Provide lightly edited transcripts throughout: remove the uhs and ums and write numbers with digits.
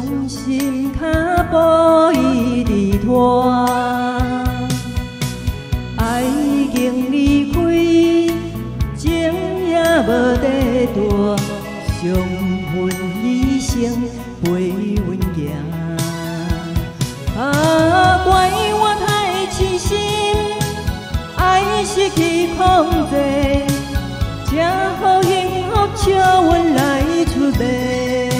心脚步已离拖，爱已经离开，情也无地大，伤痕一生陪阮行。啊，怪我太痴心，爱失去控制，才予幸福笑阮来出卖。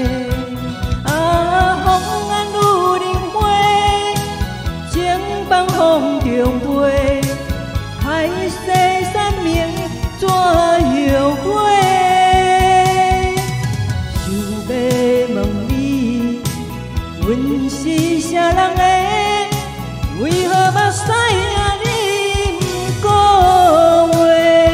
啊，风眼愈冷花，情放风中飞，海誓山盟怎后悔？想要问你，阮是啥人的？为何目屎啊你不讲话？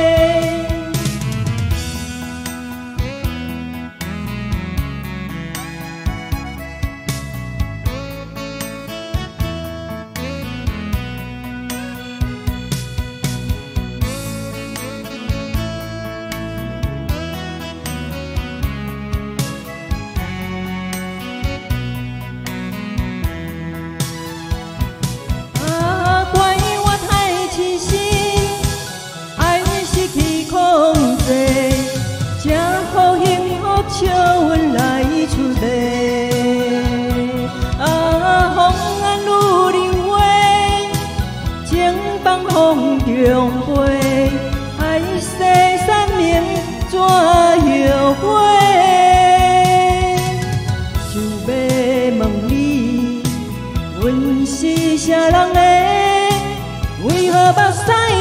笑阮来出卖，啊，风眼愈冷花，情放风中飞，海誓山盟怎后悔？想要问你，阮是啥人的？为何目屎？